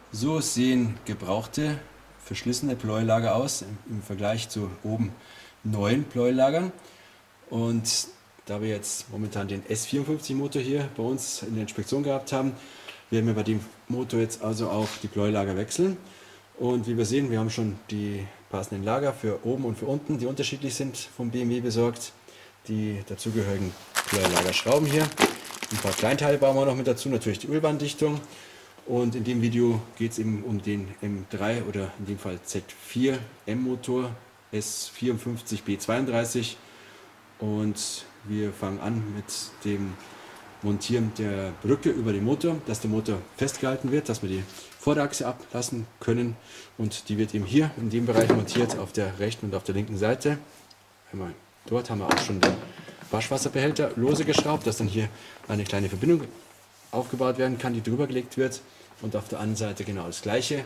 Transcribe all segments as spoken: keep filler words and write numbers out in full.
So sehen gebrauchte, verschlissene Pleuelager aus im Vergleich zu oben neuen Pleuelagern. Und da wir jetzt momentan den S vierundfünfzig Motor hier bei uns in der Inspektion gehabt haben, werden wir bei dem Motor jetzt also auch die Pleuelager wechseln. Und wie wir sehen, wir haben schon die passenden Lager für oben und für unten, die unterschiedlich sind, vom B M W besorgt. Die dazugehörigen Pleuelagerschrauben hier. Ein paar Kleinteile bauen wir noch mit dazu, natürlich die Ölbahndichtung. Und in dem Video geht es eben um den M drei oder in dem Fall Z vier M Motor S vierundfünfzig B zweiunddreißig. Und wir fangen an mit dem Montieren der Brücke über den Motor, dass der Motor festgehalten wird, dass wir die Vorderachse ablassen können. Und die wird eben hier in dem Bereich montiert, auf der rechten und auf der linken Seite. Einmal dort haben wir auch schon den Waschwasserbehälter lose geschraubt, dass dann hier eine kleine Verbindung aufgebaut werden kann, die drüber gelegt wird. Und auf der anderen Seite genau das gleiche.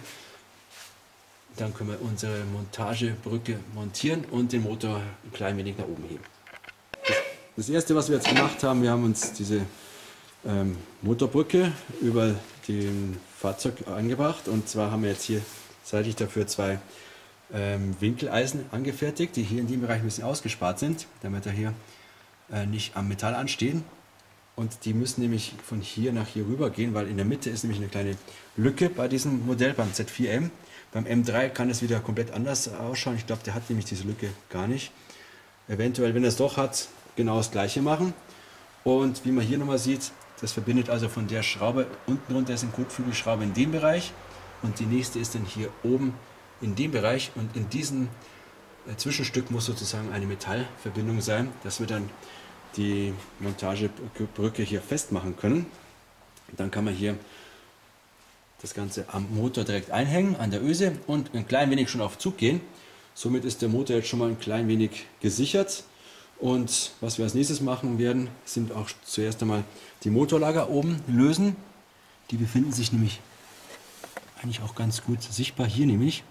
Dann können wir unsere Montagebrücke montieren und den Motor ein klein wenig nach oben heben. Das erste, was wir jetzt gemacht haben, wir haben uns diese ähm, Motorbrücke über dem Fahrzeug angebracht. Und zwar haben wir jetzt hier seitlich dafür zwei ähm, Winkeleisen angefertigt, die hier in dem Bereich ein bisschen ausgespart sind, damit er hier äh, nicht am Metall anstehen. Und die müssen nämlich von hier nach hier rüber gehen, weil in der Mitte ist nämlich eine kleine Lücke bei diesem Modell, beim Z vier M. Beim M drei kann es wieder komplett anders ausschauen. Ich glaube, der hat nämlich diese Lücke gar nicht. Eventuell, wenn er es doch hat, genau das gleiche machen. Und wie man hier nochmal sieht, das verbindet also von der Schraube, unten runter ist eine Kotflügelschraube in dem Bereich und die nächste ist dann hier oben in dem Bereich. Und in diesem Zwischenstück muss sozusagen eine Metallverbindung sein, dass wir dann die Montagebrücke hier festmachen können. Dann kann man hier das Ganze am Motor direkt einhängen, an der Öse und ein klein wenig schon auf Zug gehen. Somit ist der Motor jetzt schon mal ein klein wenig gesichert. Und was wir als nächstes machen werden, sind auch zuerst einmal die Motorlager oben lösen. Die befinden sich nämlich eigentlich auch ganz gut sichtbar hier nämlich.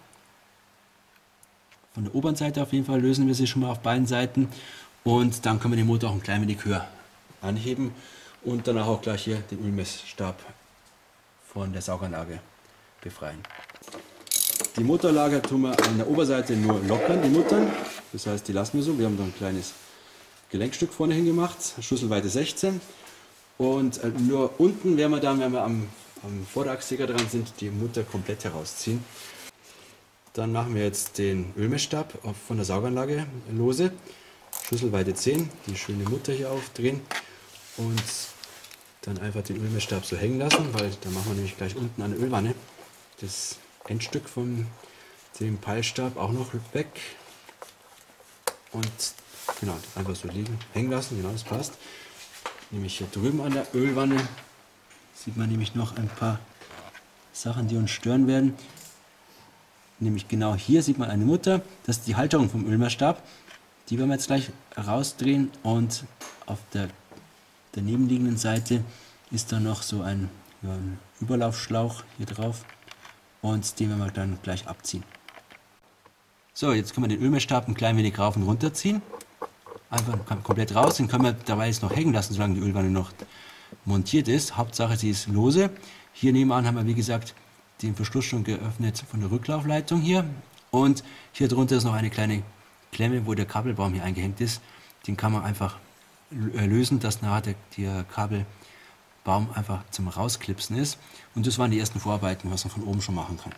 Von der oberen Seite auf jeden Fall lösen wir sie schon mal auf beiden Seiten. Und dann können wir den Motor auch ein klein wenig höher anheben und danach auch gleich hier den Ölmessstab von der Sauganlage befreien. Die Motorlager tun wir an der Oberseite nur lockern, die Muttern. Das heißt, die lassen wir so. Wir haben da ein kleines Gelenkstück vorne hingemacht, Schlüsselweite sechzehn. Und nur unten werden wir dann, wenn wir am, am Vorderachssäger dran sind, die Mutter komplett herausziehen. Dann machen wir jetzt den Ölmessstab von der Sauganlage lose. Schlüsselweite zehn, die schöne Mutter hier aufdrehen und dann einfach den Ölmessstab so hängen lassen, weil da machen wir nämlich gleich unten an der Ölwanne das Endstück von dem Peilstab auch noch weg. Und genau, einfach so liegen, hängen lassen, genau, das passt. Nämlich hier drüben an der Ölwanne sieht man nämlich noch ein paar Sachen, die uns stören werden. Nämlich genau hier sieht man eine Mutter, das ist die Halterung vom Ölmessstab. Die werden wir jetzt gleich rausdrehen und auf der daneben liegenden Seite ist dann noch so ein, ja, ein Überlaufschlauch hier drauf und den werden wir dann gleich abziehen. So, jetzt können wir den Ölmessstab ein klein wenig rauf und runter ziehen. Einfach komplett raus, den können wir dabei jetzt noch hängen lassen, solange die Ölwanne noch montiert ist. Hauptsache sie ist lose. Hier nebenan haben wir wie gesagt den Verschluss schon geöffnet von der Rücklaufleitung hier und hier drunter ist noch eine kleine Klemme, wo der Kabelbaum hier eingehängt ist. Den kann man einfach lösen, dass nachher der, der Kabelbaum einfach zum Rausklipsen ist. Und das waren die ersten Vorarbeiten, was man von oben schon machen kann.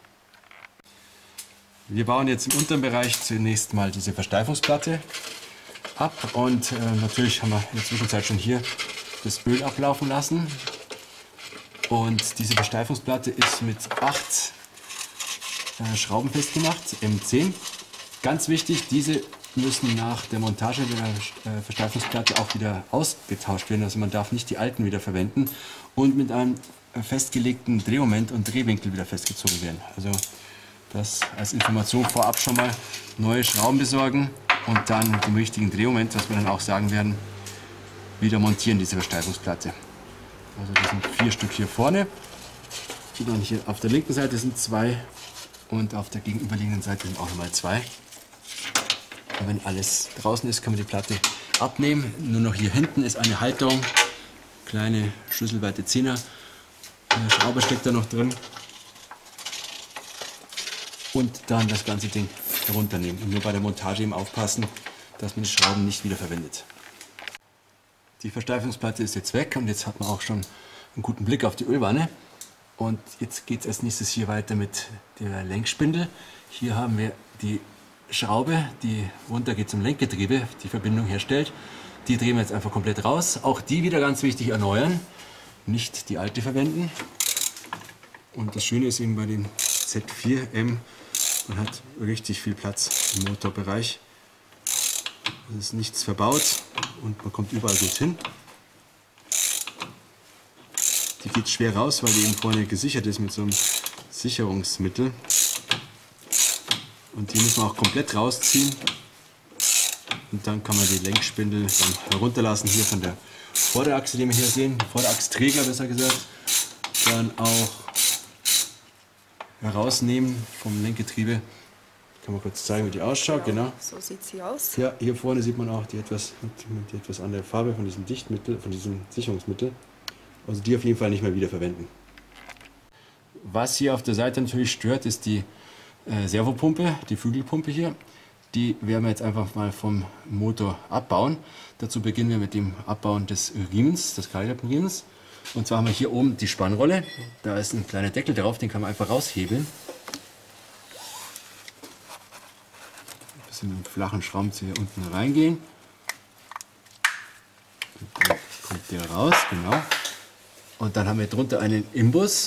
Wir bauen jetzt im unteren Bereich zunächst mal diese Versteifungsplatte ab. Und äh, natürlich haben wir in der Zwischenzeit schon hier das Öl ablaufen lassen. Und diese Versteifungsplatte ist mit acht äh, Schrauben festgemacht, M zehn. Ganz wichtig, diese müssen nach der Montage der Versteifungsplatte auch wieder ausgetauscht werden. Also man darf nicht die alten wieder verwenden und mit einem festgelegten Drehmoment und Drehwinkel wieder festgezogen werden. Also das als Information vorab schon mal neue Schrauben besorgen und dann dem richtigen Drehmoment, was wir dann auch sagen werden, wieder montieren diese Versteifungsplatte. Also das sind vier Stück hier vorne. Und dann hier auf der linken Seite sind zwei und auf der gegenüberliegenden Seite sind auch nochmal zwei. Und wenn alles draußen ist, können wir die Platte abnehmen. Nur noch hier hinten ist eine Halterung, kleine Schlüsselweite zehner Schraube steckt da noch drin. und dann das ganze Ding herunternehmen. Und nur bei der Montage eben aufpassen, dass man die Schrauben nicht wieder verwendet. Die Versteifungsplatte ist jetzt weg und jetzt hat man auch schon einen guten Blick auf die Ölwanne. Und jetzt geht es als nächstes hier weiter mit der Lenkspindel. Hier haben wir die Schraube, die runter geht zum Lenkgetriebe, die Verbindung herstellt. Die drehen wir jetzt einfach komplett raus. Auch die wieder ganz wichtig erneuern, nicht die alte verwenden. Und das Schöne ist eben bei den Z vier M, man hat richtig viel Platz im Motorbereich. Es ist nichts verbaut und man kommt überall gut hin. Die geht schwer raus, weil die eben vorne gesichert ist mit so einem Sicherungsmittel. Und die muss man auch komplett rausziehen. Und dann kann man die Lenkspindel dann herunterlassen, hier von der Vorderachse, die wir hier sehen, Vorderachsträger besser gesagt, dann auch herausnehmen vom Lenkgetriebe. Kann man kurz zeigen, wie die ausschaut. Genau, genau. So sieht sie aus. Ja, hier vorne sieht man auch die etwas, die etwas andere Farbe von diesem Dichtmittel, von diesem Sicherungsmittel. Also die auf jeden Fall nicht mehr wiederverwenden. Was hier auf der Seite natürlich stört, ist die äh, Servopumpe, die Flügelpumpe hier. Die werden wir jetzt einfach mal vom Motor abbauen. Dazu beginnen wir mit dem Abbauen des Riemens, des Keilriemenriemens. Und zwar haben wir hier oben die Spannrolle. Da ist ein kleiner Deckel drauf, den kann man einfach raushebeln. Ein bisschen mit dem flachen Schraubenzieher unten reingehen. Und dann kommt der raus, genau. Und dann haben wir drunter einen Imbus.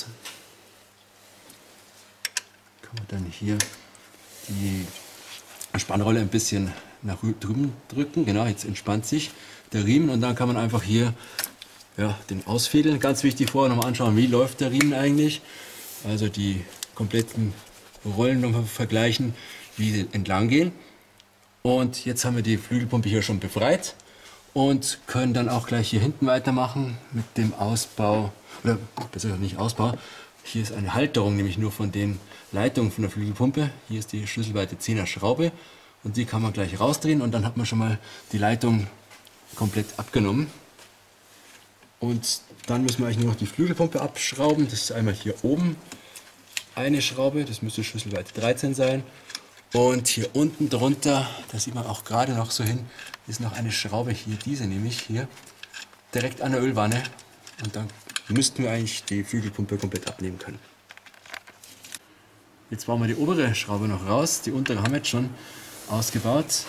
Kann man dann hier die Spannrolle ein bisschen nach drüben drücken. Genau, jetzt entspannt sich der Riemen und dann kann man einfach hier ja, den ausfädeln. Ganz wichtig vorher nochmal anschauen, wie läuft der Riemen eigentlich. Also die kompletten Rollen nochmal vergleichen, wie sie entlang gehen. Und jetzt haben wir die Flügelpumpe hier schon befreit und können dann auch gleich hier hinten weitermachen mit dem Ausbau, oder besser gesagt nicht Ausbau. Hier ist eine Halterung, nämlich nur von den Leitungen von der Flügelpumpe. Hier ist die schlüsselweite zehner Schraube und die kann man gleich rausdrehen und dann hat man schon mal die Leitung komplett abgenommen. Und dann müssen wir eigentlich nur noch die Flügelpumpe abschrauben. Das ist einmal hier oben eine Schraube, das müsste Schlüsselweite dreizehn sein. Und hier unten drunter, da sieht man auch gerade noch so hin, ist noch eine Schraube hier, diese nämlich hier, direkt an der Ölwanne. Und dann müssten wir eigentlich die Flügelpumpe komplett abnehmen können. Jetzt bauen wir die obere Schraube noch raus, die untere haben wir jetzt schon ausgebaut.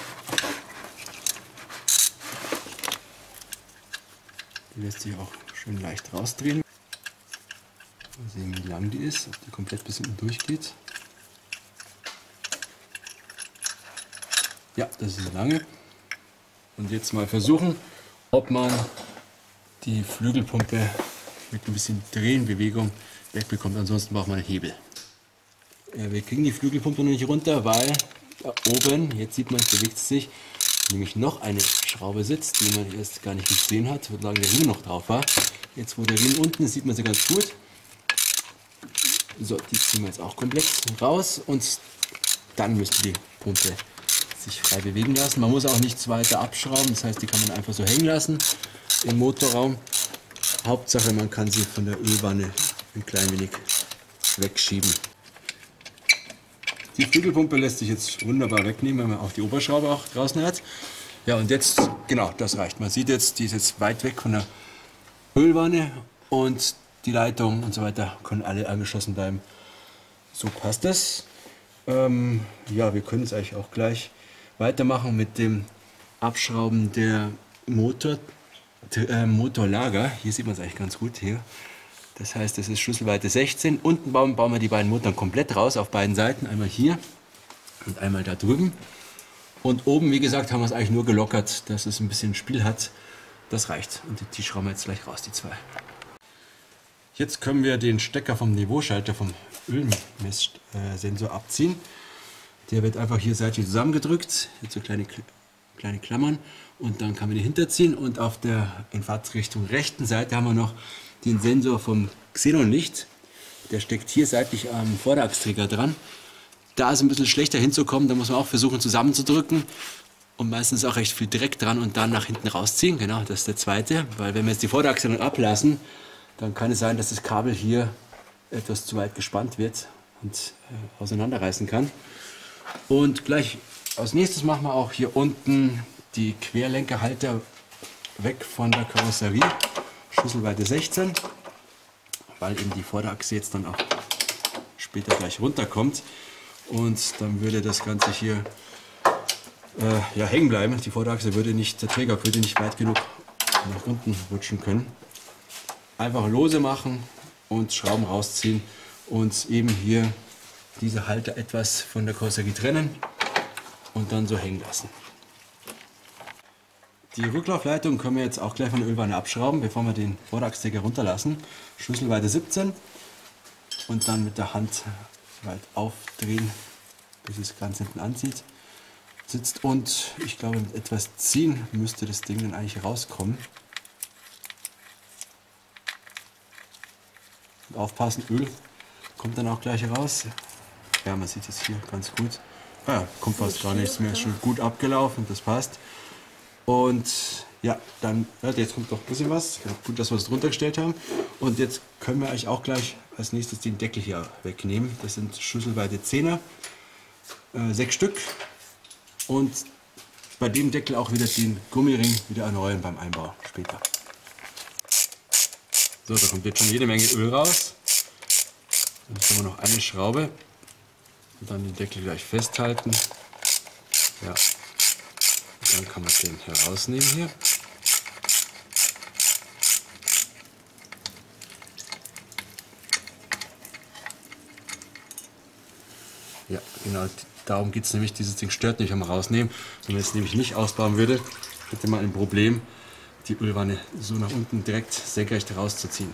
Die lässt sich auch schön leicht rausdrehen. Mal sehen, wie lang die ist, ob die komplett bis hinten durchgeht. Ja, das ist lange. Und jetzt mal versuchen, ob man die Flügelpumpe mit ein bisschen Drehenbewegung wegbekommt. Ansonsten braucht man einen Hebel. Ja, wir kriegen die Flügelpumpe noch nicht runter, weil da oben, jetzt sieht man, es bewegt sich, nämlich noch eine Schraube sitzt, die man erst gar nicht gesehen hat, solange der Riemen noch drauf war. Jetzt, wo der Riemen unten ist, sieht man sie ganz gut. So, die ziehen wir jetzt auch komplett raus und dann müsste die Pumpe sich frei bewegen lassen. Man muss auch nichts weiter abschrauben, das heißt, die kann man einfach so hängen lassen im Motorraum. Hauptsache, man kann sie von der Ölwanne ein klein wenig wegschieben. Die Flügelpumpe lässt sich jetzt wunderbar wegnehmen, wenn man auch die Oberschraube auch draußen hat. Ja, und jetzt, genau, das reicht. Man sieht jetzt, die ist jetzt weit weg von der Ölwanne und die Leitung und so weiter können alle angeschlossen bleiben. So passt das. Ähm, ja, wir können es eigentlich auch gleich weitermachen mit dem Abschrauben der Motor, äh, Motorlager. Hier sieht man es eigentlich ganz gut hier. Das heißt, das ist Schlüsselweite sechzehn. Unten bauen, bauen wir die beiden Motoren komplett raus auf beiden Seiten. Einmal hier und einmal da drüben. Und oben, wie gesagt, haben wir es eigentlich nur gelockert, dass es ein bisschen Spiel hat. Das reicht. Und die schrauben wir jetzt gleich raus, die zwei. Jetzt können wir den Stecker vom Niveauschalter vom Ölmesssensor abziehen. Der wird einfach hier seitlich zusammengedrückt. Jetzt so kleine, kleine Klammern. Und dann kann man die hinterziehen. Und auf der in Fahrtrichtung rechten Seite haben wir noch den Sensor vom Xenonlicht. Der steckt hier seitlich am Vorderachsträger dran. Da ist ein bisschen schlechter hinzukommen, da muss man auch versuchen zusammenzudrücken. Und meistens auch recht viel Dreck dran und dann nach hinten rausziehen. Genau, das ist der zweite. Weil wenn wir jetzt die Vorderachse dann ablassen, dann kann es sein, dass das Kabel hier etwas zu weit gespannt wird. und äh, auseinanderreißen kann. Und gleich als nächstes machen wir auch hier unten die Querlenkerhalter weg von der Karosserie, Schlüsselweite sechzehn, weil eben die Vorderachse jetzt dann auch später gleich runterkommt und dann würde das Ganze hier äh, ja, hängen bleiben. Die Vorderachse würde nicht, der Träger würde nicht weit genug nach unten rutschen können. Einfach lose machen und Schrauben rausziehen und eben hier diese Halter etwas von der Karosserie trennen und dann so hängen lassen. Die Rücklaufleitung können wir jetzt auch gleich von der Ölwanne abschrauben, bevor wir den Vorderachsträger runterlassen. Schlüsselweite siebzehn und dann mit der Hand weit aufdrehen, bis es ganz hinten anzieht. Sitzt und ich glaube mit etwas ziehen müsste das Ding dann eigentlich rauskommen. Und aufpassen, Öl kommt dann auch gleich raus. Ja, man sieht es hier ganz gut. Ah ja, kommt fast gar nichts mehr, ist schon gut abgelaufen, das passt. Und ja, dann, ja, jetzt kommt noch ein bisschen was. Gut, dass wir es drunter gestellt haben. Und jetzt können wir eigentlich auch gleich als nächstes den Deckel hier wegnehmen. Das sind Schlüsselweite zehner, äh, sechs Stück. Und bei dem Deckel auch wieder den Gummiring wieder erneuern beim Einbau später. So, da kommt jetzt schon jede Menge Öl raus. Jetzt haben wir noch eine Schraube. Und dann den Deckel gleich festhalten. Ja. Dann kann man den herausnehmen hier. Ja, genau, darum geht es nämlich. Dieses Ding stört nicht am Rausnehmen. Wenn man es nämlich nicht ausbauen würde, hätte man ein Problem, die Ölwanne so nach unten direkt senkrecht rauszuziehen.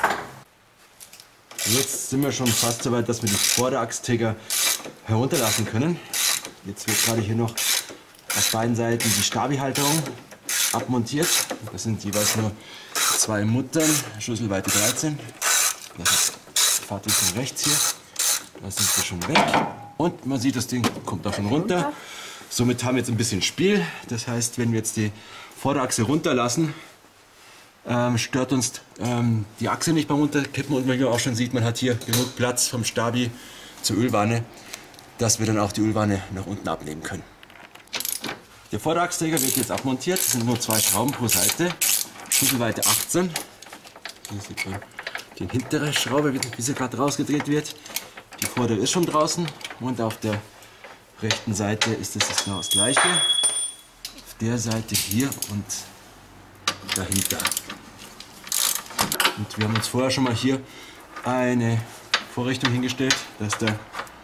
Und jetzt sind wir schon fast so weit, dass wir die Vorderachsträger herunterlassen können. Jetzt wird gerade hier noch auf beiden Seiten die Stabi-Halterung abmontiert. Das sind jeweils nur zwei Muttern, Schlüsselweite dreizehn. Das ist Fahrtweg von rechts hier. Das sind wir schon weg. Und man sieht, das Ding kommt auch schon runter. Somit haben wir jetzt ein bisschen Spiel. Das heißt, wenn wir jetzt die Vorderachse runterlassen, ähm, stört uns ähm, die Achse nicht beim Runterkippen. Und man hier auch schon sieht, man hat hier genug Platz vom Stabi zur Ölwanne, dass wir dann auch die Ölwanne nach unten abnehmen können. Der Vorderachsträger wird jetzt abmontiert. Das sind nur zwei Schrauben pro Seite. Schlüsselweite achtzehn. Hier sieht man die hintere Schraube, wie sie gerade rausgedreht wird. Die vordere ist schon draußen. Und auf der rechten Seite ist das genau das gleiche. Auf der Seite hier und dahinter. Und wir haben uns vorher schon mal hier eine Vorrichtung hingestellt, dass da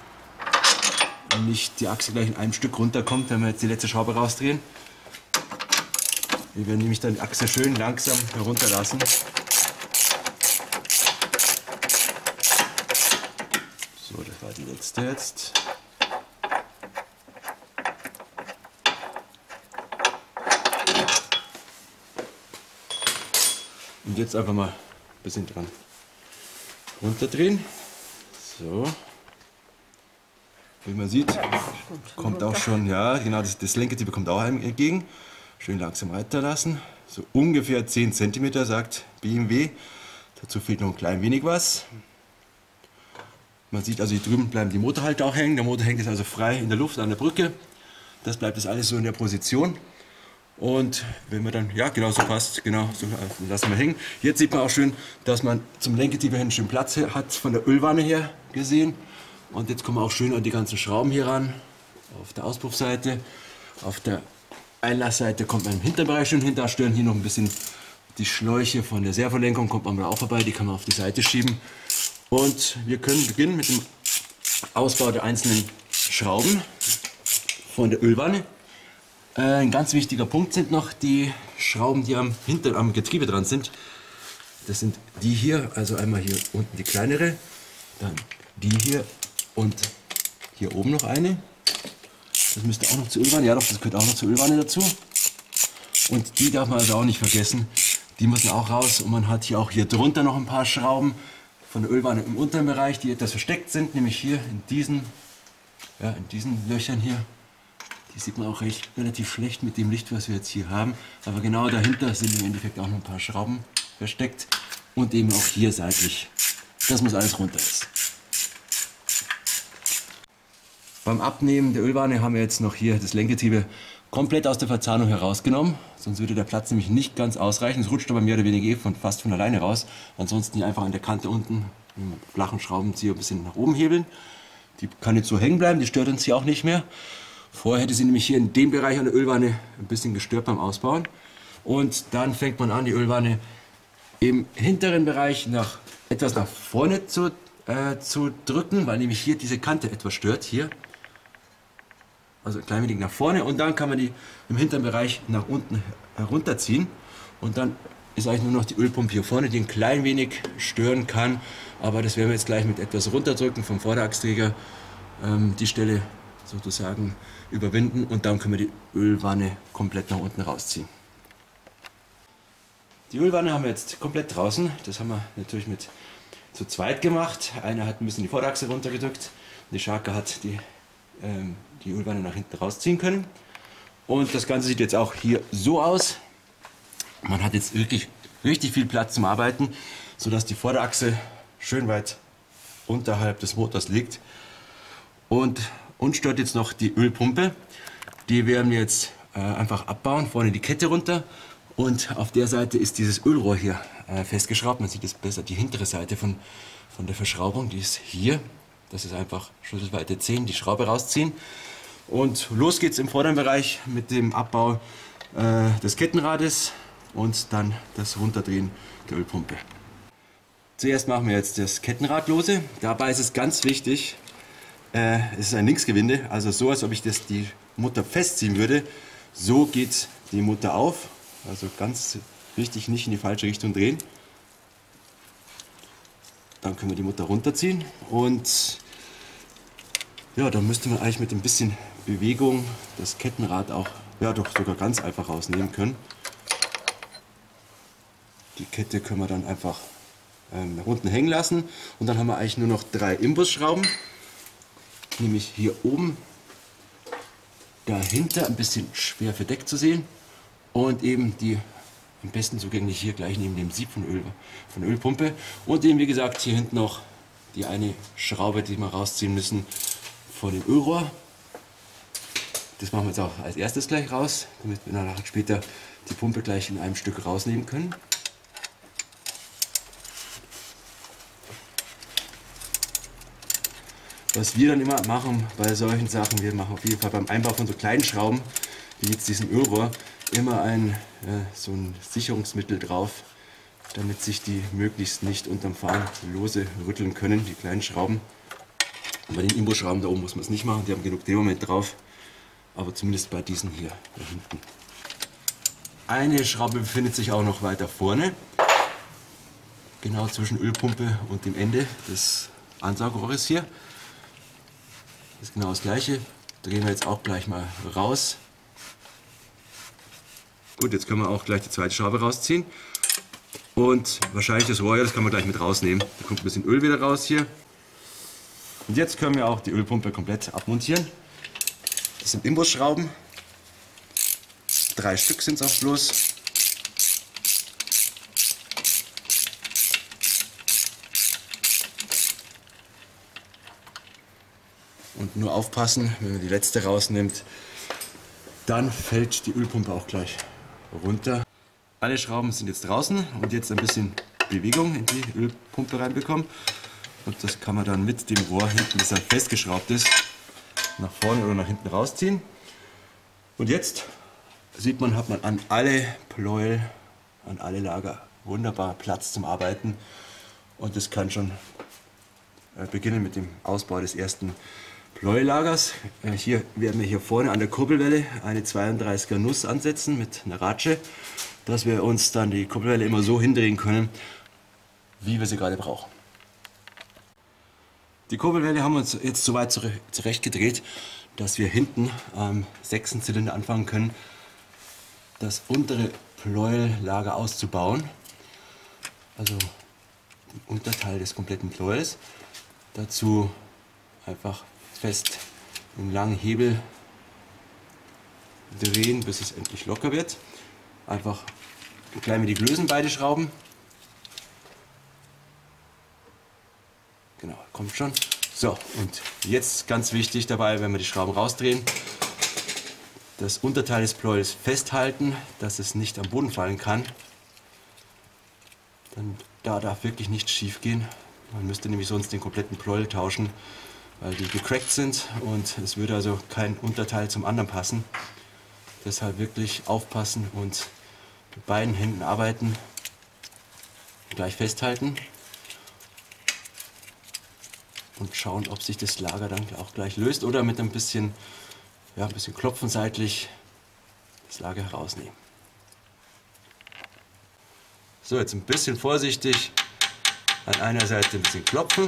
nicht die Achse gleich in einem Stück runterkommt, wenn wir jetzt die letzte Schraube rausdrehen. Wir werden nämlich dann die Achse schön langsam herunterlassen. So, das war die letzte jetzt. Und jetzt einfach mal ein bisschen dran runterdrehen. So. Wie man sieht, kommt auch schon, ja, genau, das, das Lenkertier kommt auch einem entgegen. Schön langsam weiterlassen. So ungefähr zehn Zentimeter, sagt B M W. Dazu fehlt noch ein klein wenig was. Man sieht also, hier drüben bleiben die Motorhalter auch hängen. Der Motor hängt jetzt also frei in der Luft an der Brücke. Das bleibt jetzt alles so in der Position. Und wenn man dann, ja, genau so passt, genau, so lassen wir hängen. Jetzt sieht man auch schön, dass man zum Lenkertier hin schön Platz hat, von der Ölwanne her gesehen. Und jetzt kommen wir auch schön an die ganzen Schrauben hier ran. Auf der Auspuffseite, auf der Einlassseite kommt man im Hinterbereich schön hinterstören. Hier noch ein bisschen die Schläuche von der Servolenkung, kommt man auch vorbei, die kann man auf die Seite schieben. Und wir können beginnen mit dem Ausbau der einzelnen Schrauben von der Ölwanne. Äh, ein ganz wichtiger Punkt sind noch die Schrauben, die am, hinter, am Getriebe dran sind. Das sind die hier, also einmal hier unten die kleinere, dann die hier und hier oben noch eine. Das müsste auch noch zur Ölwanne, ja doch, das gehört auch noch zur Ölwanne dazu. Und die darf man also auch nicht vergessen, die müssen auch raus. Und man hat hier auch hier drunter noch ein paar Schrauben von der Ölwanne im unteren Bereich, die etwas versteckt sind, nämlich hier in diesen, ja, in diesen Löchern hier. Die sieht man auch recht, relativ schlecht mit dem Licht, was wir jetzt hier haben. Aber genau dahinter sind im Endeffekt auch noch ein paar Schrauben versteckt. Und eben auch hier seitlich. Das muss alles runter jetzt. Beim Abnehmen der Ölwanne haben wir jetzt noch hier das Lenkgetriebe komplett aus der Verzahnung herausgenommen. Sonst würde der Platz nämlich nicht ganz ausreichen. Es rutscht aber mehr oder weniger eh von, fast von alleine raus. Ansonsten hier einfach an der Kante unten mit einem flachen Schraubenzieher ein bisschen nach oben hebeln. Die kann jetzt so hängen bleiben, die stört uns hier auch nicht mehr. Vorher hätte sie nämlich hier in dem Bereich an der Ölwanne ein bisschen gestört beim Ausbauen. Und dann fängt man an, die Ölwanne im hinteren Bereich nach, etwas nach vorne zu, äh, zu drücken, weil nämlich hier diese Kante etwas stört. Hier. Also ein klein wenig nach vorne, und dann kann man die im hinteren Bereich nach unten herunterziehen. Und dann ist eigentlich nur noch die Ölpumpe hier vorne, die ein klein wenig stören kann. Aber das werden wir jetzt gleich mit etwas runterdrücken vom Vorderachsträger, ähm, die Stelle sozusagen überwinden, und dann können wir die Ölwanne komplett nach unten rausziehen. Die Ölwanne haben wir jetzt komplett draußen. Das haben wir natürlich mit zu zweit gemacht. Einer hat ein bisschen die Vorderachse runtergedrückt, die Scharke hat die, ähm, die Ölwanne nach hinten rausziehen können. Und das Ganze sieht jetzt auch hier so aus. Man hat jetzt wirklich richtig viel Platz zum Arbeiten, sodass die Vorderachse schön weit unterhalb des Motors liegt. Und uns stört jetzt noch die Ölpumpe. Die werden wir jetzt äh, einfach abbauen, vorne die Kette runter. Und auf der Seite ist dieses Ölrohr hier äh, festgeschraubt. Man sieht es besser, die hintere Seite von, von der Verschraubung, die ist hier. Das ist einfach Schlüsselweite zehn, die Schraube rausziehen. Und los geht's im vorderen Bereich mit dem Abbau äh, des Kettenrades und dann das Runterdrehen der Ölpumpe. Zuerst machen wir jetzt das Kettenrad lose. Dabei ist es ganz wichtig, äh, es ist ein Linksgewinde, also so, als ob ich das die Mutter festziehen würde. So geht die Mutter auf. Also ganz wichtig, nicht in die falsche Richtung drehen. Dann können wir die Mutter runterziehen, und ja, dann müsste man eigentlich mit ein bisschen Bewegung das Kettenrad auch, ja, doch sogar ganz einfach rausnehmen können. Die Kette können wir dann einfach ähm, nach unten hängen lassen, und dann haben wir eigentlich nur noch drei Imbusschrauben, nämlich hier oben, dahinter ein bisschen schwer verdeckt zu sehen, und eben die am besten zugänglich hier gleich neben dem Sieb von, Öl, von der Ölpumpe, und eben wie gesagt hier hinten noch die eine Schraube, die wir rausziehen müssen von dem Ölrohr. Das machen wir jetzt auch als erstes gleich raus, damit wir dann später die Pumpe gleich in einem Stück rausnehmen können. Was wir dann immer machen bei solchen Sachen, wir machen auf jeden Fall beim Einbau von so kleinen Schrauben, wie jetzt diesem Ölrohr, immer ein, äh, so ein Sicherungsmittel drauf, damit sich die möglichst nicht unterm Fahren lose rütteln können, die kleinen Schrauben. Und bei den Imbusschrauben da oben muss man es nicht machen, die haben genug Drehmoment drauf, aber zumindest bei diesen hier da hinten. Eine Schraube befindet sich auch noch weiter vorne, genau zwischen Ölpumpe und dem Ende des Ansaugrohres hier. Das ist genau das gleiche, drehen wir jetzt auch gleich mal raus. Gut, jetzt können wir auch gleich die zweite Schraube rausziehen. Und wahrscheinlich das Rohr, das kann man gleich mit rausnehmen. Da kommt ein bisschen Öl wieder raus hier. Und jetzt können wir auch die Ölpumpe komplett abmontieren. Das sind Imbusschrauben. Drei Stück sind es auch bloß. Und nur aufpassen, wenn man die letzte rausnimmt, dann fällt die Ölpumpe auch gleich runter. Alle Schrauben sind jetzt draußen, und jetzt ein bisschen Bewegung in die Ölpumpe reinbekommen. Und das kann man dann mit dem Rohr hinten, das dann festgeschraubt ist, nach vorne oder nach hinten rausziehen. Und jetzt sieht man, hat man an alle Pleuel, an alle Lager wunderbar Platz zum Arbeiten. Und das kann schon beginnen mit dem Ausbau des ersten Pleuellagers. Hier werden wir hier vorne an der Kurbelwelle eine zweiunddreißiger Nuss ansetzen mit einer Ratsche, dass wir uns dann die Kurbelwelle immer so hindrehen können, wie wir sie gerade brauchen. Die Kurbelwelle haben wir uns jetzt so weit zurecht gedreht, dass wir hinten am sechsten Zylinder anfangen können, das untere Pleuellager auszubauen. Also den Unterteil des kompletten Pleuels. Dazu einfach fest einen langen Hebel drehen, bis es endlich locker wird. Einfach ein klein wenig lösen, beide Schrauben. Genau, kommt schon. So, und jetzt ganz wichtig dabei, wenn wir die Schrauben rausdrehen, das Unterteil des Pleuels festhalten, dass es nicht am Boden fallen kann. Dann, da darf wirklich nichts schief gehen. Man müsste nämlich sonst den kompletten Pleuel tauschen, weil die gecrackt sind und es würde also kein Unterteil zum anderen passen. Deshalb wirklich aufpassen und mit beiden Händen arbeiten, gleich festhalten und schauen, ob sich das Lager dann auch gleich löst oder mit ein bisschen, ja, ein bisschen Klopfen seitlich das Lager herausnehmen. So, jetzt ein bisschen vorsichtig an einer Seite ein bisschen klopfen.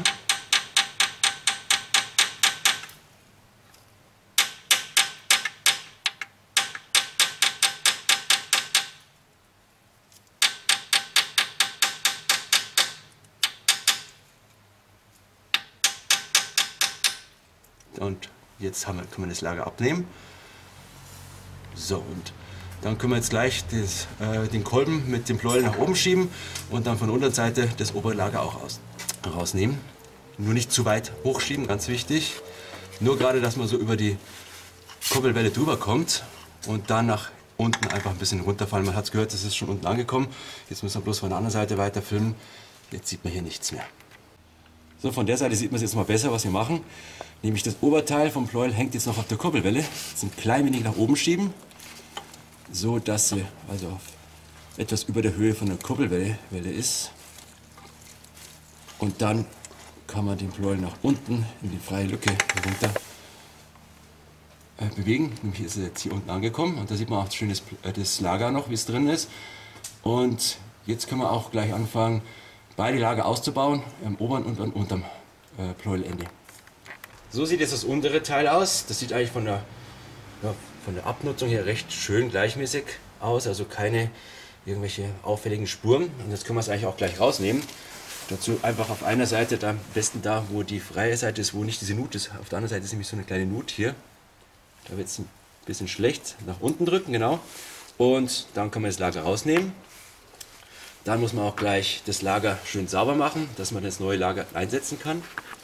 Und jetzt haben wir, können wir das Lager abnehmen. So, und dann können wir jetzt gleich das, äh, den Kolben mit dem Pleuel nach oben schieben und dann von der unteren Seite das obere Lager auch aus, rausnehmen. Nur nicht zu weit hochschieben, ganz wichtig. Nur gerade, dass man so über die Kurbelwelle drüber kommt und dann nach unten einfach ein bisschen runterfallen. Man hat es gehört, es ist schon unten angekommen. Jetzt müssen wir bloß von der anderen Seite weiter filmen. Jetzt sieht man hier nichts mehr. So, von der Seite sieht man es jetzt mal besser, was wir machen. Nämlich das Oberteil vom Pleuel hängt jetzt noch auf der Kurbelwelle. Jetzt ein klein wenig nach oben schieben, so dass sie also auf etwas über der Höhe von der Kurbelwelle Welle ist. Und dann kann man den Pleuel nach unten in die freie Lücke runter äh, bewegen. Nämlich ist er jetzt hier unten angekommen und da sieht man auch das schöne äh, das Lager noch, wie es drin ist. Und jetzt können wir auch gleich anfangen, beide Lager auszubauen, am oberen und am unteren äh, Pleuelende. So sieht jetzt das untere Teil aus. Das sieht eigentlich von der, ja, von der Abnutzung her recht schön gleichmäßig aus, also keine irgendwelche auffälligen Spuren. Und jetzt können wir es eigentlich auch gleich rausnehmen. Dazu einfach auf einer Seite, da, am besten da, wo die freie Seite ist, wo nicht diese Nut ist. Auf der anderen Seite ist nämlich so eine kleine Nut hier. Da wird es ein bisschen schlecht. Nach unten drücken, genau. Und dann kann man das Lager rausnehmen. Dann muss man auch gleich das Lager schön sauber machen, dass man das neue Lager einsetzen kann.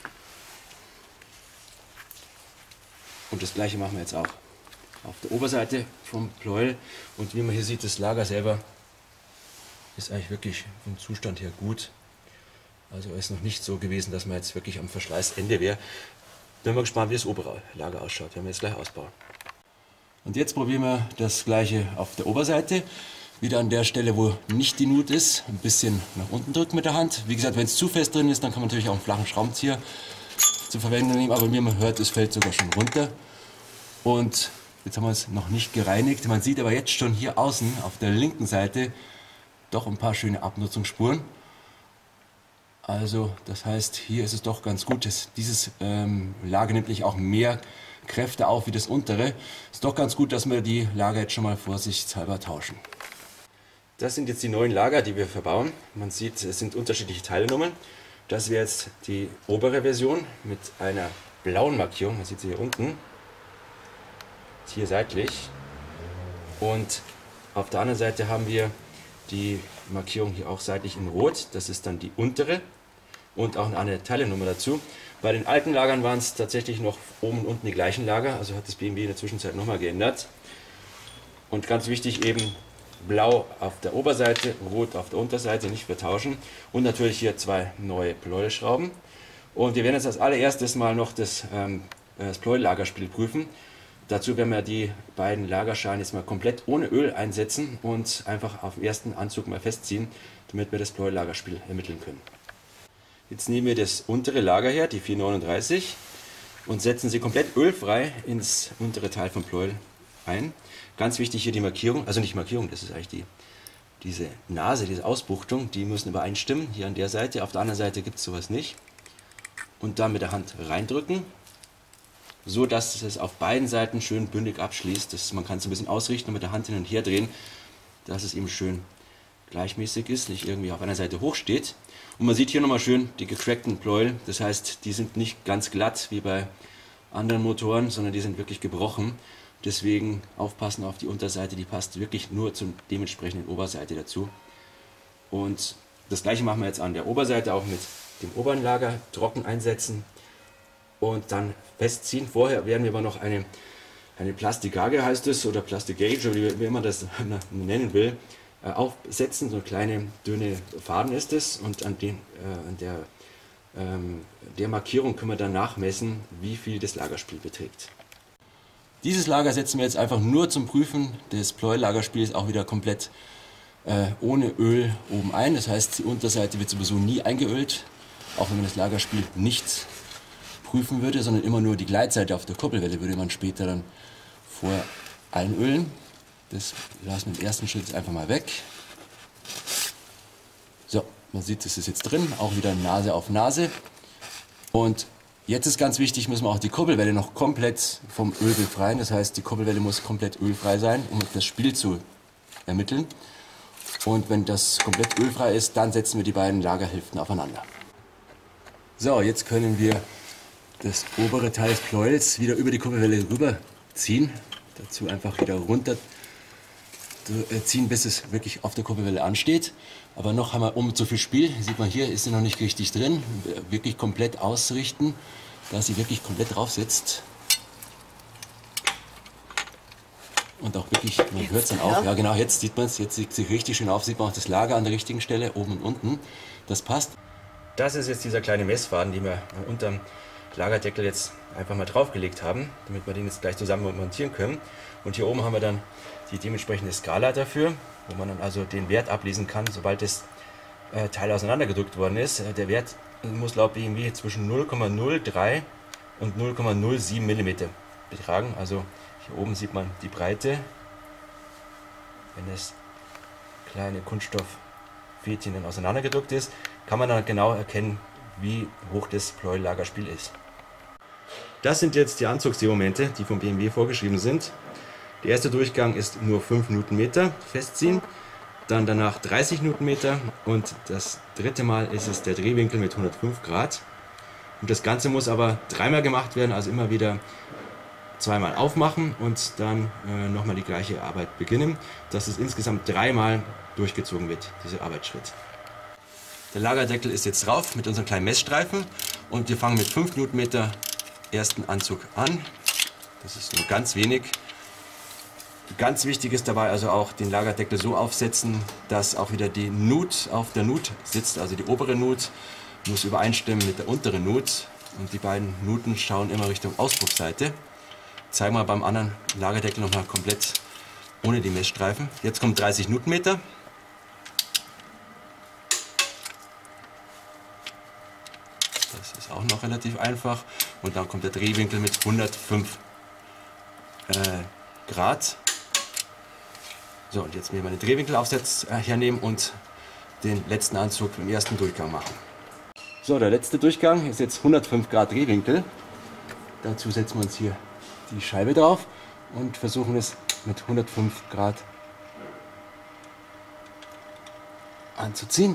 Und das gleiche machen wir jetzt auch auf der Oberseite vom Pleuel. Und wie man hier sieht, das Lager selber ist eigentlich wirklich vom Zustand her gut. Also ist noch nicht so gewesen, dass man jetzt wirklich am Verschleißende wäre. Bin mal gespannt, wie das obere Lager ausschaut, wenn wir jetzt gleich ausbauen. Und jetzt probieren wir das gleiche auf der Oberseite. Wieder an der Stelle, wo nicht die Nut ist, ein bisschen nach unten drücken mit der Hand. Wie gesagt, wenn es zu fest drin ist, dann kann man natürlich auch einen flachen Schraubenzieher zur Verwendung nehmen. Aber wie man hört, es fällt sogar schon runter. Und jetzt haben wir es noch nicht gereinigt. Man sieht aber jetzt schon hier außen auf der linken Seite doch ein paar schöne Abnutzungsspuren. Also das heißt, hier ist es doch ganz gut, dass dieses ähm, Lager nimmt nicht auch mehr Kräfte auf wie das untere. Ist doch ganz gut, dass wir die Lager jetzt schon mal vorsichtshalber tauschen. Das sind jetzt die neuen Lager, die wir verbauen. Man sieht, es sind unterschiedliche Teilenummern. Das wäre jetzt die obere Version mit einer blauen Markierung. Man sieht sie hier unten, hier seitlich. Und auf der anderen Seite haben wir die Markierung hier auch seitlich in Rot. Das ist dann die untere und auch eine Teilenummer dazu. Bei den alten Lagern waren es tatsächlich noch oben und unten die gleichen Lager. Also hat das B M W in der Zwischenzeit nochmal geändert. Und ganz wichtig eben blau auf der Oberseite, rot auf der Unterseite, nicht vertauschen. Und natürlich hier zwei neue Pleuelschrauben. Und wir werden jetzt als allererstes mal noch das, ähm, das Pleuellagerspiel prüfen. Dazu werden wir die beiden Lagerschalen jetzt mal komplett ohne Öl einsetzen und einfach auf den ersten Anzug mal festziehen, damit wir das Pleuellagerspiel ermitteln können. Jetzt nehmen wir das untere Lager her, die vier neununddreißig, und setzen sie komplett ölfrei ins untere Teil vom Pleuel ein. Ganz wichtig hier die Markierung, also nicht Markierung, das ist eigentlich die, diese Nase, diese Ausbuchtung, die müssen übereinstimmen, hier an der Seite, auf der anderen Seite gibt es sowas nicht. Und dann mit der Hand reindrücken, so dass es auf beiden Seiten schön bündig abschließt. Das, man kann es ein bisschen ausrichten und mit der Hand hin und her drehen, dass es eben schön gleichmäßig ist, nicht irgendwie auf einer Seite hoch steht. Und man sieht hier nochmal schön die gecrackten Pleuel, das heißt, die sind nicht ganz glatt wie bei anderen Motoren, sondern die sind wirklich gebrochen. Deswegen aufpassen auf die Unterseite, die passt wirklich nur zur dementsprechenden Oberseite dazu. Und das gleiche machen wir jetzt an der Oberseite, auch mit dem oberen Lager trocken einsetzen und dann festziehen. Vorher werden wir aber noch eine, eine Plastikgage, heißt es, oder Plastikgage, oder wie, wie man das nennen will, äh, aufsetzen. So eine kleine, dünne Faden ist es, und an, den, äh, an der, ähm, der Markierung können wir dann nachmessen, wie viel das Lagerspiel beträgt. Dieses Lager setzen wir jetzt einfach nur zum Prüfen des Pleuel-Lagerspiels auch wieder komplett äh, ohne Öl oben ein. Das heißt, die Unterseite wird sowieso nie eingeölt, auch wenn man das Lagerspiel nicht prüfen würde, sondern immer nur die Gleitseite auf der Kurbelwelle würde man später dann vor einölen. Das lassen wir im ersten Schritt einfach mal weg. So, man sieht, es ist jetzt drin, auch wieder Nase auf Nase. Und jetzt ist ganz wichtig, müssen wir auch die Kurbelwelle noch komplett vom Öl befreien. Das heißt, die Kurbelwelle muss komplett ölfrei sein, um das Spiel zu ermitteln. Und wenn das komplett ölfrei ist, dann setzen wir die beiden Lagerhälften aufeinander. So, jetzt können wir das obere Teil des Pleuels wieder über die Kurbelwelle rüber ziehen. Dazu einfach wieder runter ziehen, bis es wirklich auf der Kurbelwelle ansteht. Aber noch haben wir oben zu viel Spiel. Sieht man, hier ist sie noch nicht richtig drin. Wirklich komplett ausrichten, dass sie wirklich komplett drauf sitzt. Und auch wirklich, man hört es dann auch. Ja genau, jetzt sieht man es, jetzt sieht sie richtig schön auf. Sieht man auch das Lager an der richtigen Stelle, oben und unten. Das passt. Das ist jetzt dieser kleine Messfaden, den wir unterm Lagerdeckel jetzt einfach mal draufgelegt haben, damit wir den jetzt gleich zusammen montieren können. Und hier oben haben wir dann die dementsprechende Skala dafür, wo man dann also den Wert ablesen kann, sobald das äh, Teil auseinandergedrückt worden ist. Äh, der Wert muss laut B M W zwischen null Komma null drei und null Komma null sieben Millimeter betragen. Also hier oben sieht man die Breite. Wenn das kleine Kunststofffädchen dann auseinandergedrückt ist, kann man dann genau erkennen, wie hoch das Pleuel-Lagerspiel ist. Das sind jetzt die Anzugsdrehmomente, die vom B M W vorgeschrieben sind. Der erste Durchgang ist nur fünf Newtonmeter festziehen, dann danach dreißig Newtonmeter und das dritte Mal ist es der Drehwinkel mit hundertfünf Grad. Und das Ganze muss aber dreimal gemacht werden, also immer wieder zweimal aufmachen und dann äh, nochmal die gleiche Arbeit beginnen, dass es insgesamt dreimal durchgezogen wird, dieser Arbeitsschritt. Der Lagerdeckel ist jetzt drauf mit unserem kleinen Messstreifen und wir fangen mit fünf Newtonmeter ersten Anzug an. Das ist nur ganz wenig. Ganz wichtig ist dabei also auch den Lagerdeckel so aufsetzen, dass auch wieder die Nut auf der Nut sitzt. Also die obere Nut muss übereinstimmen mit der unteren Nut und die beiden Nuten schauen immer Richtung Auspuffseite. Zeigen wir beim anderen Lagerdeckel nochmal komplett ohne die Messstreifen. Jetzt kommt dreißig Newtonmeter. Das ist auch noch relativ einfach. Und dann kommt der Drehwinkel mit hundertfünf äh, Grad. So, und jetzt mir meine Drehwinkelaufsatz äh, hernehmen und den letzten Anzug im ersten Durchgang machen. So, der letzte Durchgang ist jetzt hundertfünf Grad Drehwinkel. Dazu setzen wir uns hier die Scheibe drauf und versuchen es mit hundertfünf Grad anzuziehen.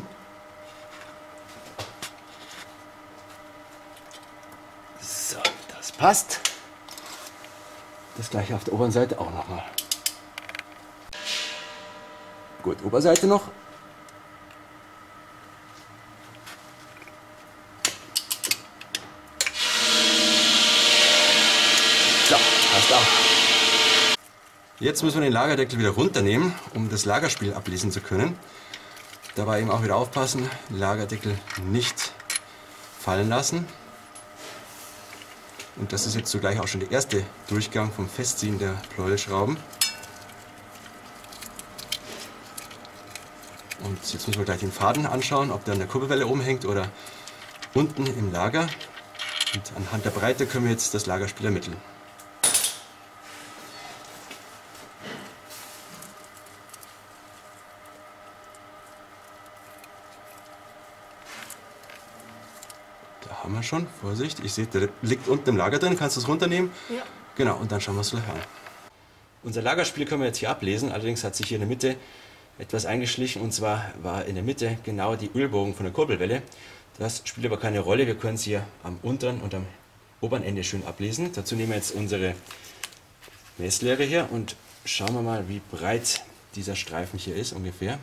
So, das passt. Das gleiche auf der oberen Seite auch nochmal. Gut, Oberseite noch. So, passt auch. Jetzt müssen wir den Lagerdeckel wieder runternehmen, um das Lagerspiel ablesen zu können. Dabei eben auch wieder aufpassen, den Lagerdeckel nicht fallen lassen. Und das ist jetzt zugleich auch schon der erste Durchgang vom Festziehen der Pleuelschrauben. Und jetzt müssen wir gleich den Faden anschauen, ob der an der Kurbelwelle oben hängt oder unten im Lager. Und anhand der Breite können wir jetzt das Lagerspiel ermitteln. Da haben wir schon, Vorsicht, ich sehe, der liegt unten im Lager drin, kannst du es runternehmen? Ja. Genau, und dann schauen wir es gleich an. Unser Lagerspiel können wir jetzt hier ablesen, allerdings hat sich hier in der Mitte etwas eingeschlichen, und zwar war in der Mitte genau die Ölbogen von der Kurbelwelle. Das spielt aber keine Rolle, wir können es hier am unteren und am oberen Ende schön ablesen. Dazu nehmen wir jetzt unsere Messlehre hier und schauen wir mal, wie breit dieser Streifen hier ist ungefähr.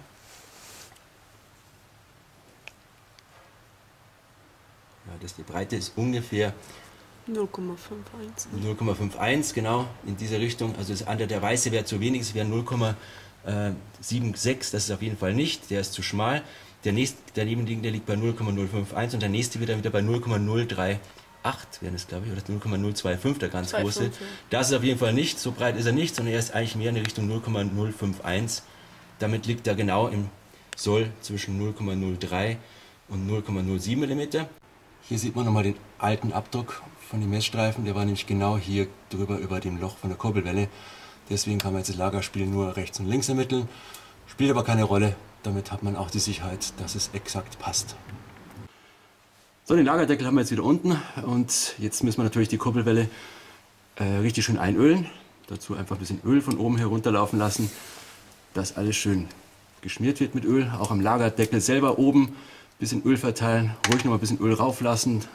Ja, das, die Breite ist ungefähr null Komma fünfundfünfzig. null Komma einundfünfzig, genau, in diese Richtung. Also das andere, der weiße wäre zu wenig, es wäre null Komma sechsundsiebzig, das ist auf jeden Fall nicht, der ist zu schmal. Der nächste, der nebenliegende liegt bei null Komma null fünfundfünfzig und der nächste wird dann wieder bei null Komma null achtunddreißig, wäre das glaube ich, oder null Komma null fünfundzwanzig, der ganz große. Das ist auf jeden Fall nicht, so breit ist er nicht, sondern er ist eigentlich mehr in Richtung null Komma null einundfünfzig. Damit liegt er genau im Soll zwischen null Komma null drei und null Komma null sieben Millimeter. Hier sieht man nochmal den alten Abdruck von den Messstreifen, der war nämlich genau hier drüber über dem Loch von der Kurbelwelle. Deswegen kann man jetzt das Lagerspiel nur rechts und links ermitteln, spielt aber keine Rolle, damit hat man auch die Sicherheit, dass es exakt passt. So, den Lagerdeckel haben wir jetzt wieder unten und jetzt müssen wir natürlich die Kurbelwelle äh, richtig schön einölen. Dazu einfach ein bisschen Öl von oben herunterlaufen lassen, dass alles schön geschmiert wird mit Öl. Auch am Lagerdeckel selber oben ein bisschen Öl verteilen, ruhig noch mal ein bisschen Öl rauflassen.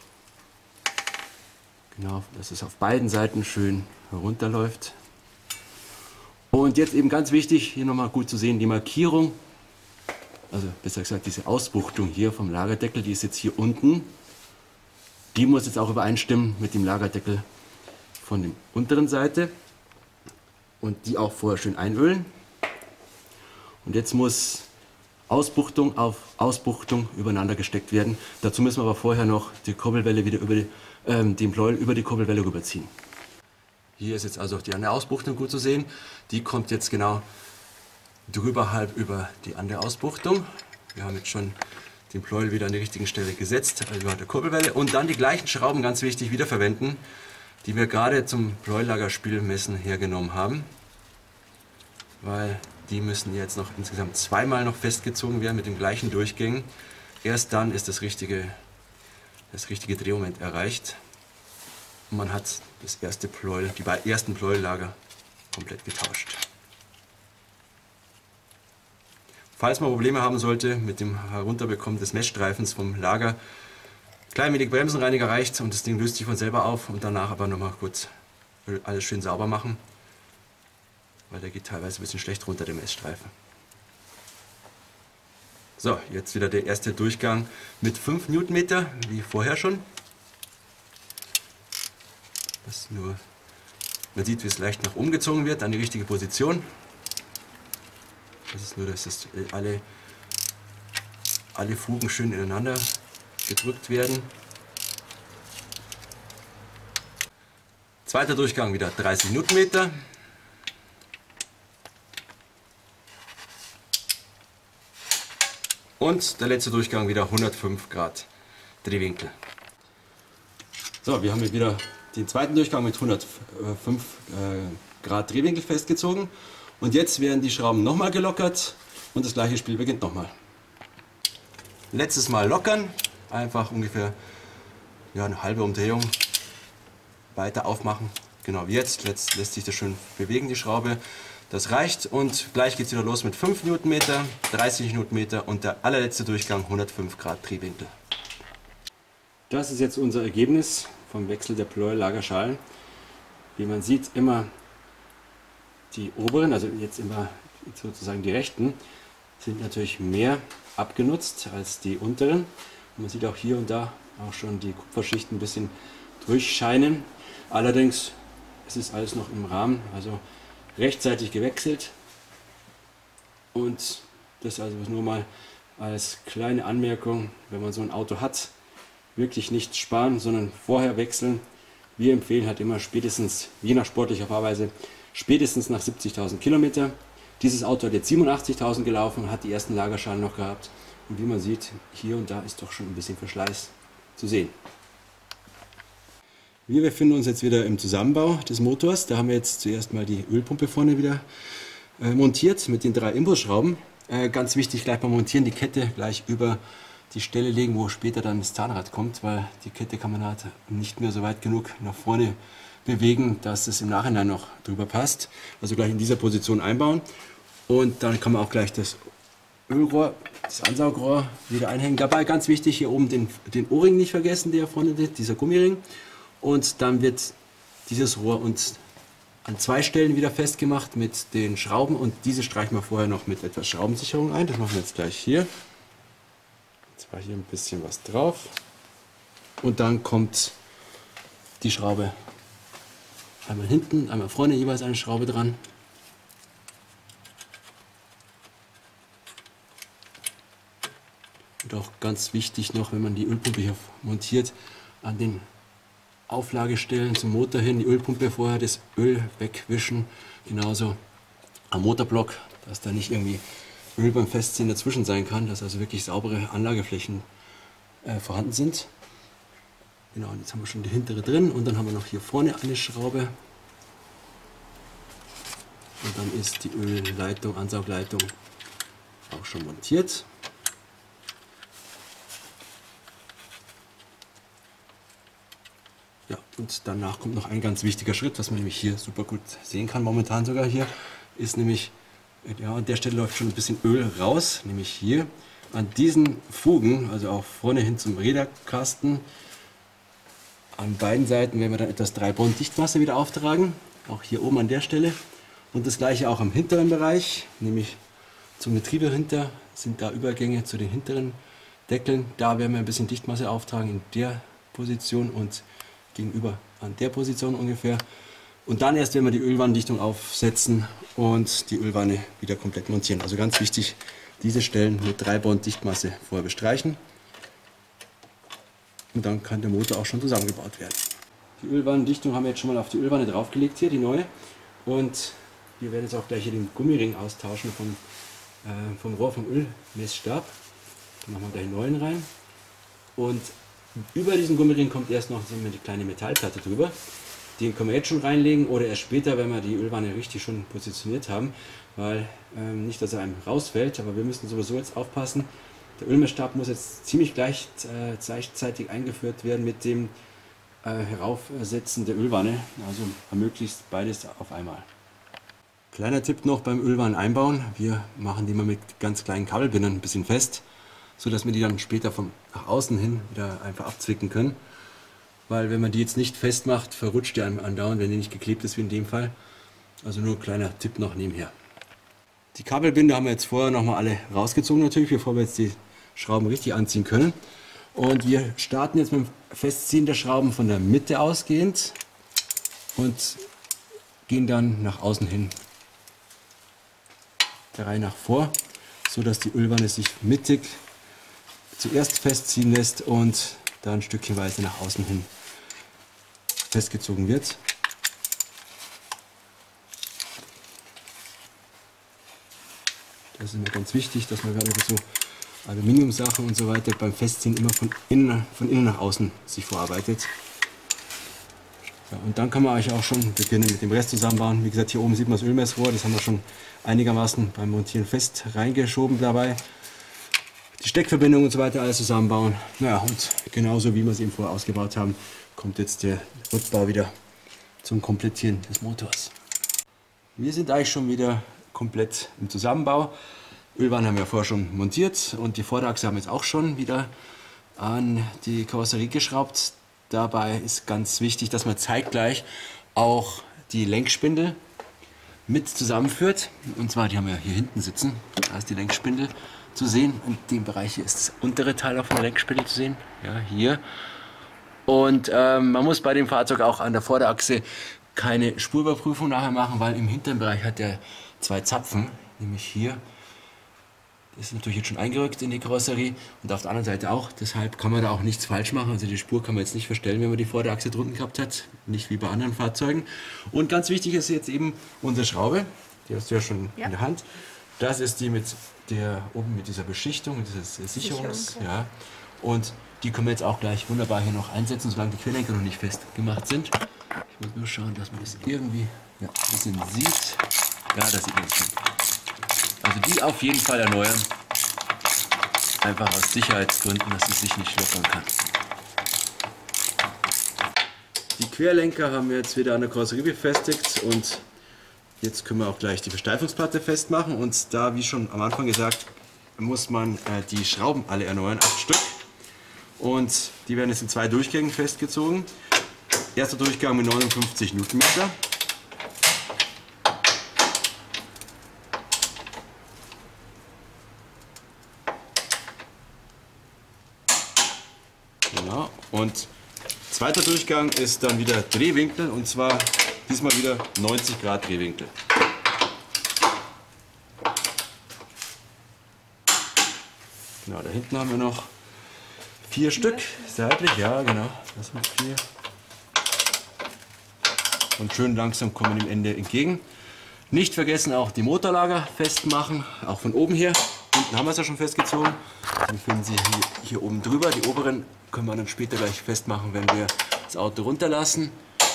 Genau, dass es auf beiden Seiten schön herunterläuft. Und jetzt eben ganz wichtig, hier nochmal gut zu sehen, die Markierung, also besser gesagt diese Ausbuchtung hier vom Lagerdeckel, die ist jetzt hier unten. Die muss jetzt auch übereinstimmen mit dem Lagerdeckel von der unteren Seite und die auch vorher schön einölen. Und jetzt muss Ausbuchtung auf Ausbuchtung übereinander gesteckt werden. Dazu müssen wir aber vorher noch die Kurbelwelle wieder über die, ähm, den Pleuel über die Kurbelwelle rüberziehen. Hier ist jetzt also auch die andere Ausbuchtung gut zu sehen. Die kommt jetzt genau drüber halb über die andere Ausbuchtung. Wir haben jetzt schon den Pleuel wieder an die richtigen Stelle gesetzt, also über der Kurbelwelle. Und dann die gleichen Schrauben, ganz wichtig, wieder verwenden, die wir gerade zum Pleuellagerspielmessen hergenommen haben. Weil die müssen jetzt noch insgesamt zweimal noch festgezogen werden mit den gleichen Durchgängen. Erst dann ist das richtige, das richtige Drehmoment erreicht. Und man hat das erste Pleuel, die beiden ersten Pleuellager komplett getauscht. Falls man Probleme haben sollte mit dem Herunterbekommen des Messstreifens vom Lager, klein wenig Bremsenreiniger reicht und das Ding löst sich von selber auf und danach aber nochmal kurz alles schön sauber machen, weil der geht teilweise ein bisschen schlecht runter, der Messstreifen. So, jetzt wieder der erste Durchgang mit fünf Newtonmeter, wie vorher schon. Das nur, man sieht, wie es leicht nach oben gezogen wird, an die richtige Position. Das ist nur, dass das alle, alle Fugen schön ineinander gedrückt werden. Zweiter Durchgang wieder dreißig Newtonmeter. Und der letzte Durchgang wieder hundertfünf Grad Drehwinkel. So, wir haben jetzt wieder den zweiten Durchgang mit hundertfünf Grad Drehwinkel festgezogen. Und jetzt werden die Schrauben nochmal gelockert und das gleiche Spiel beginnt nochmal. Letztes Mal lockern, einfach ungefähr ja, eine halbe Umdrehung weiter aufmachen. Genau wie jetzt, jetzt lässt sich das schön bewegen, die Schraube. Das reicht und gleich geht es wieder los mit fünf Newtonmeter, dreißig Newtonmeter und der allerletzte Durchgang hundertfünf Grad Drehwinkel. Das ist jetzt unser Ergebnis vom Wechsel der Pleuellagerschalen. Wie man sieht, immer die oberen, also jetzt immer sozusagen die rechten, sind natürlich mehr abgenutzt als die unteren. Und man sieht auch hier und da auch schon die Kupferschichten ein bisschen durchscheinen. Allerdings ist es alles noch im Rahmen, also rechtzeitig gewechselt. Und das also nur mal als kleine Anmerkung, wenn man so ein Auto hat, wirklich nicht sparen, sondern vorher wechseln. Wir empfehlen halt immer spätestens, je nach sportlicher Fahrweise, spätestens nach siebzigtausend Kilometer. Dieses Auto hat jetzt siebenundachtzigtausend gelaufen, hat die ersten Lagerschalen noch gehabt. Und wie man sieht, hier und da ist doch schon ein bisschen Verschleiß zu sehen. Wir befinden uns jetzt wieder im Zusammenbau des Motors. Da haben wir jetzt zuerst mal die Ölpumpe vorne wieder äh, montiert mit den drei Imbusschrauben. Äh, ganz wichtig, gleich beim Montieren die Kette gleich über die Stelle legen, wo später dann das Zahnrad kommt, weil die Kette kann man halt nicht mehr so weit genug nach vorne bewegen, dass es im Nachhinein noch drüber passt. Also gleich in dieser Position einbauen und dann kann man auch gleich das Ölrohr, das Ansaugrohr wieder einhängen. Dabei ganz wichtig, hier oben den, den O-Ring nicht vergessen, der vorne ist, dieser Gummiring. Und dann wird dieses Rohr uns an zwei Stellen wieder festgemacht mit den Schrauben und diese streichen wir vorher noch mit etwas Schraubensicherung ein. Das machen wir jetzt gleich hier. Jetzt war hier ein bisschen was drauf und dann kommt die Schraube einmal hinten, einmal vorne jeweils eine Schraube dran. Und auch ganz wichtig noch, wenn man die Ölpumpe hier montiert, an den Auflagestellen zum Motor hin, die Ölpumpe vorher das Öl wegwischen. Genauso am Motorblock, dass da nicht irgendwie Öl beim Festziehen dazwischen sein kann, dass also wirklich saubere Anlageflächen äh, vorhanden sind. Genau, und jetzt haben wir schon die hintere drin und dann haben wir noch hier vorne eine Schraube. Und dann ist die Ölleitung, Ansaugleitung auch schon montiert. Ja, und danach kommt noch ein ganz wichtiger Schritt, was man nämlich hier super gut sehen kann, momentan sogar hier, ist nämlich, ja, an der Stelle läuft schon ein bisschen Öl raus, nämlich hier an diesen Fugen, also auch vorne hin zum Räderkasten. An beiden Seiten werden wir dann etwas drei Bond Dichtmasse wieder auftragen, auch hier oben an der Stelle. Und das gleiche auch am hinteren Bereich, nämlich zum Getriebe hinter sind da Übergänge zu den hinteren Deckeln. Da werden wir ein bisschen Dichtmasse auftragen in der Position und gegenüber an der Position ungefähr. Und dann erst werden wir die Ölwannendichtung aufsetzen und die Ölwanne wieder komplett montieren. Also ganz wichtig, diese Stellen mit drei Bond Dichtmasse vorher bestreichen. Und dann kann der Motor auch schon zusammengebaut werden. Die Ölwannendichtung haben wir jetzt schon mal auf die Ölwanne draufgelegt hier, die neue. Und wir werden jetzt auch gleich hier den Gummiring austauschen vom, äh, vom Rohr vom Ölmessstab. Da machen wir gleich einen neuen rein. Und über diesen Gummiring kommt erst noch so eine kleine Metallplatte drüber. Den können wir jetzt schon reinlegen oder erst später, wenn wir die Ölwanne richtig schon positioniert haben. Weil ähm, nicht, dass er einem rausfällt, aber wir müssen sowieso jetzt aufpassen. Der Ölmessstab muss jetzt ziemlich gleich, äh, gleichzeitig eingeführt werden mit dem äh, Heraufsetzen der Ölwanne. Also möglichst beides auf einmal. Kleiner Tipp noch beim Ölwannen einbauen. Wir machen die mal mit ganz kleinen Kabelbindern ein bisschen fest, so dass wir die dann später von nach außen hin wieder einfach abzwicken können. Weil wenn man die jetzt nicht festmacht, verrutscht die einem andauernd, wenn die nicht geklebt ist wie in dem Fall. Also nur ein kleiner Tipp noch nebenher. Die Kabelbinder haben wir jetzt vorher nochmal alle rausgezogen natürlich, bevor wir jetzt die Schrauben richtig anziehen können. Und wir starten jetzt mit dem Festziehen der Schrauben von der Mitte ausgehend und gehen dann nach außen hin der Reihe nach vor, so dass die Ölwanne sich mittig zuerst festziehen lässt und dann stückchenweise nach außen hin festgezogen wird. Das ist immer ganz wichtig, dass man gerade so Aluminiumsachen und so weiter beim Festziehen immer von innen, von innen nach außen sich vorarbeitet. Ja, und dann kann man eigentlich auch schon beginnen mit dem Rest zusammenbauen. Wie gesagt, hier oben sieht man das Ölmessrohr, das haben wir schon einigermaßen beim Montieren fest reingeschoben dabei. Die Steckverbindung und so weiter alles zusammenbauen. Naja, und genauso wie wir es eben vorher ausgebaut haben, kommt jetzt der Rückbau wieder zum Komplettieren des Motors. Wir sind eigentlich schon wieder komplett im Zusammenbau. Ölwanne haben wir vorher schon montiert und die Vorderachse haben wir jetzt auch schon wieder an die Karosserie geschraubt. Dabei ist ganz wichtig, dass man zeitgleich auch die Lenkspindel mit zusammenführt. Und zwar, die haben wir hier hinten sitzen. Da ist die Lenkspindel zu sehen. In dem Bereich hier ist das untere Teil auch von der Lenkspindel zu sehen. Ja, hier. Und ähm, man muss bei dem Fahrzeug auch an der Vorderachse keine Spurüberprüfung nachher machen, weil im hinteren Bereich hat er zwei Zapfen, nämlich hier. Das ist natürlich jetzt schon eingerückt in die Karosserie und auf der anderen Seite auch. Deshalb kann man da auch nichts falsch machen. Also die Spur kann man jetzt nicht verstellen, wenn man die Vorderachse drunten gehabt hat. Nicht wie bei anderen Fahrzeugen. Und ganz wichtig ist jetzt eben unsere Schraube. Die hast du ja schon ja. in der Hand. Das ist die mit der oben mit dieser Beschichtung, dieses Sicherungs. Sicherung, ja. Und die können wir jetzt auch gleich wunderbar hier noch einsetzen, solange die Querlenker noch nicht festgemacht sind. Ich muss nur schauen, dass man das irgendwie ja, ein bisschen sieht. Ja, das sieht man jetzt schon. Also die auf jeden Fall erneuern. Einfach aus Sicherheitsgründen, dass es sich nicht lockern kann. Die Querlenker haben wir jetzt wieder an der Karosserie befestigt und jetzt können wir auch gleich die Versteifungsplatte festmachen. Und da, wie schon am Anfang gesagt, muss man äh, die Schrauben alle erneuern, acht Stück. Und die werden jetzt in zwei Durchgängen festgezogen. Erster Durchgang mit neunundfünfzig Newtonmeter. Genau. Und Zweiter Durchgang ist dann wieder Drehwinkel und zwar diesmal wieder neunzig Grad Drehwinkel. Genau, da hinten haben wir noch vier Stück seitlich, ja genau, das sind vier. Und schön langsam kommen wir dem Ende entgegen. Nicht vergessen auch die Motorlager festmachen, auch von oben her. Unten haben wir es ja schon festgezogen. Dann finden Sie hier, hier oben drüber. Die oberen können wir dann später gleich festmachen, wenn wir das Auto runterlassen.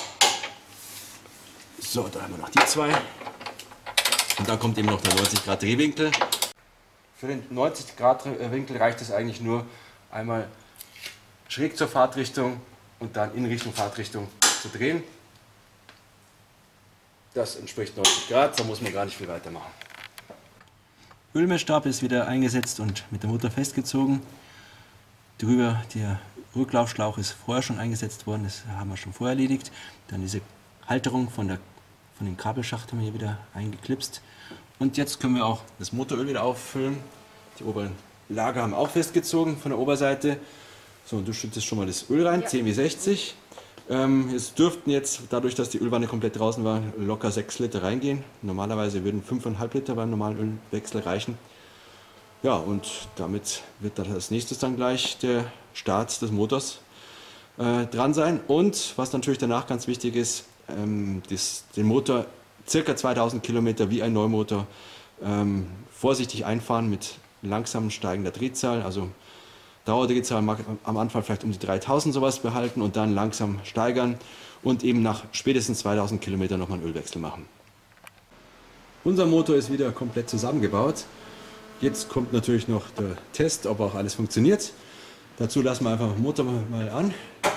So, da haben wir noch die zwei. Und dann kommt eben noch der neunzig Grad Drehwinkel. Für den neunzig Grad Winkel reicht es eigentlich nur einmal schräg zur Fahrtrichtung und dann in Richtung Fahrtrichtung zu drehen. Das entspricht neunzig Grad, da muss man gar nicht viel weitermachen. Ölmessstab ist wieder eingesetzt und mit der Mutter festgezogen. Drüber der Rücklaufschlauch ist vorher schon eingesetzt worden, das haben wir schon vorher erledigt. Dann diese Halterung von, der, von dem Kabelschacht haben wir hier wieder eingeklipst. Und jetzt können wir auch das Motoröl wieder auffüllen. Die oberen Lager haben wir auch festgezogen von der Oberseite. So, und du schüttest schon mal das Öl rein, ja. zehn wie sechzig. Ähm, es dürften jetzt, dadurch, dass die Ölwanne komplett draußen war, locker sechs Liter reingehen. Normalerweise würden fünf Komma fünf Liter beim normalen Ölwechsel reichen. Ja, und damit wird dann als nächstes dann gleich der Start des Motors äh, dran sein. Und was natürlich danach ganz wichtig ist, ähm, das, den Motor ca. zweitausend Kilometer wie ein Neumotor ähm, vorsichtig einfahren mit langsam steigender Drehzahl. Also Dauerdrehzahl mag am Anfang vielleicht um die dreitausend sowas behalten und dann langsam steigern und eben nach spätestens zweitausend Kilometern nochmal einen Ölwechsel machen. Unser Motor ist wieder komplett zusammengebaut. Jetzt kommt natürlich noch der Test, ob auch alles funktioniert. Dazu lassen wir einfach den Motor mal an.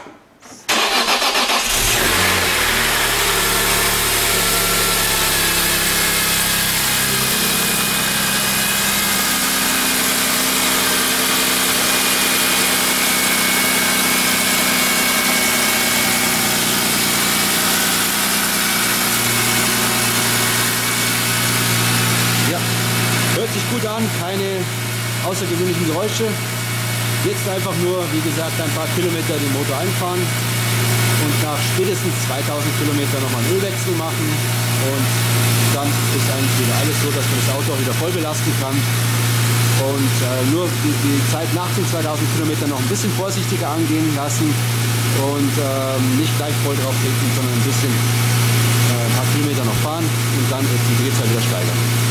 Hört sich gut an, keine außergewöhnlichen Geräusche. Jetzt einfach nur, wie gesagt, ein paar Kilometer den Motor einfahren und nach spätestens zweitausend Kilometer nochmal einen Ölwechsel machen. Und dann ist eigentlich wieder alles so, dass man das Auto auch wieder voll belasten kann. Und äh, nur die, die Zeit nach den zweitausend Kilometern noch ein bisschen vorsichtiger angehen lassen und äh, nicht gleich voll drauf treten, sondern ein bisschen äh, ein paar Kilometer noch fahren und dann die Drehzahl wieder steigern.